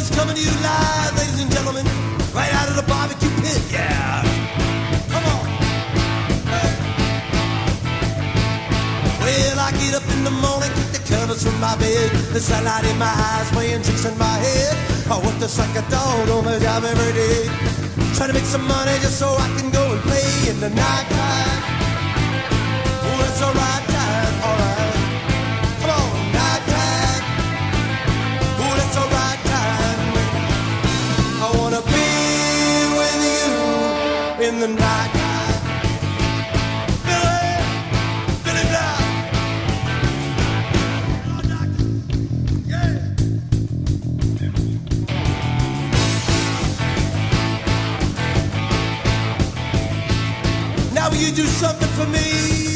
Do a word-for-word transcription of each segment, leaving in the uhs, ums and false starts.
It's coming to you live, ladies and gentlemen, right out of the barbecue pit, yeah. Come on. Hey. Well, I get up in the morning, kick the covers from my bed. The sunlight in my eyes, playing tricks in my head. I work just like a dog on the job every day. Trying to make some money just so I can go and play in the night time. Oh, it's the right time, alright. Come on, night time. Oh, that's the right time. I wanna be with you in the night time. Billy, Billy Blough. Yeah. Now will you do something for me?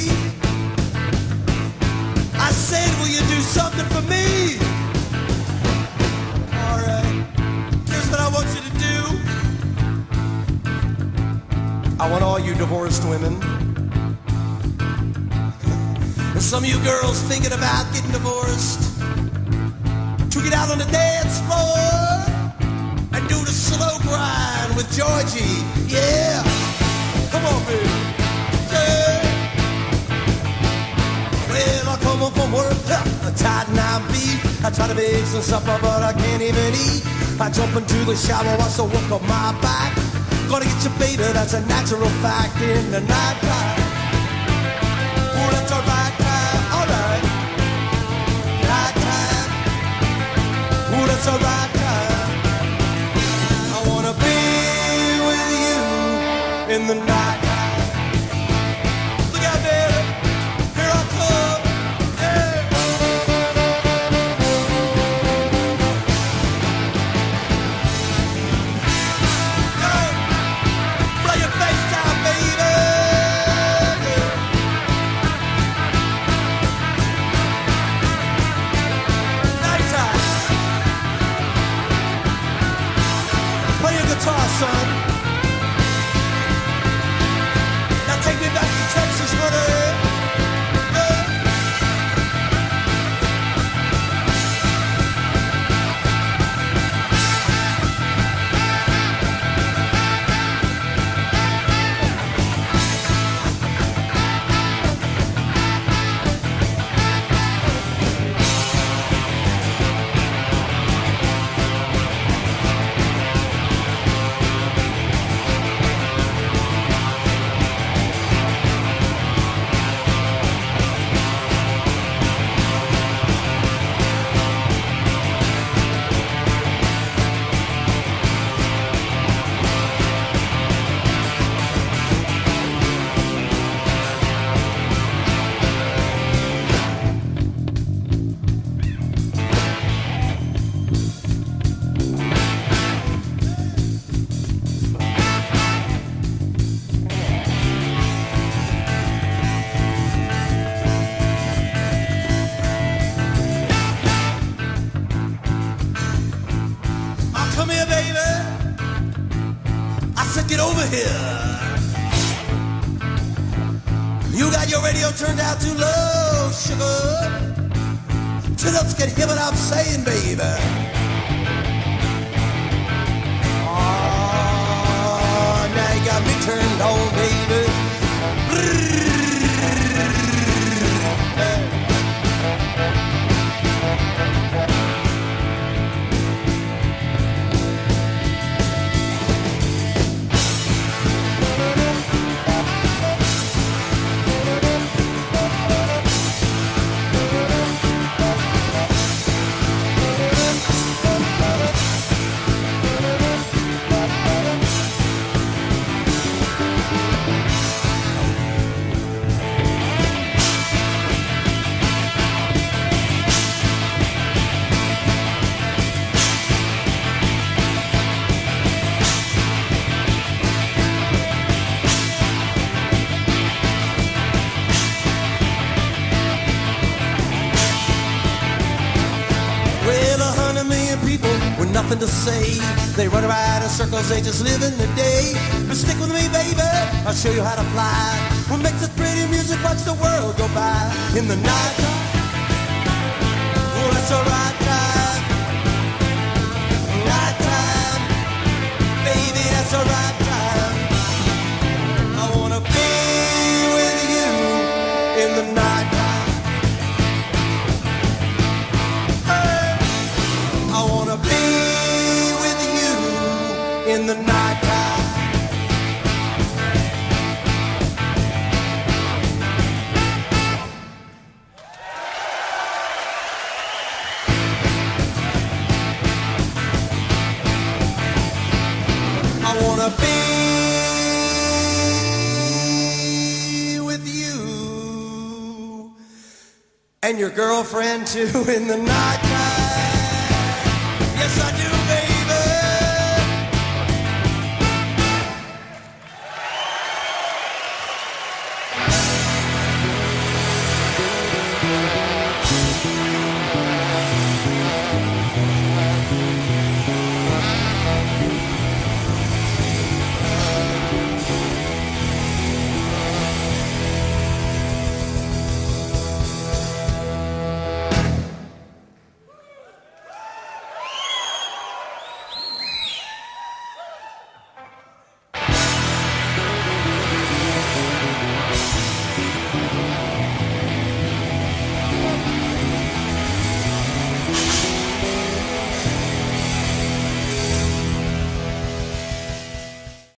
I said, will you do something for me? All right. Here's what I want you to do. I want all you divorced women, and some of you girls thinking about getting divorced, to get out on the dance floor and do the slow grind with Georgie. Yeah. Come on, baby. Yeah. Well, I come home from work, huh, tired and I'm beat. I try to make some supper, but I can't even eat. I jump into the shower, watch the work on my back. Gonna get you, baby, that's a natural fact in the night time. Oh, that's the right time, alright. Night time. Oh, that's the right time. I wanna be with you in the night. Son. Now take me back to Texas, honey. Turned out too low, sugar. Turn up, can hear what I'm saying, baby. Oh, now you got me turned on, baby. Nothing to say. They run around in circles, they just live in the day. But stick with me, baby, I'll show you how to fly. What makes this pretty music, watch the world go by. In the night time, oh, that's the right time. Night in the nighttime. I wanna be with you and your girlfriend too in the night.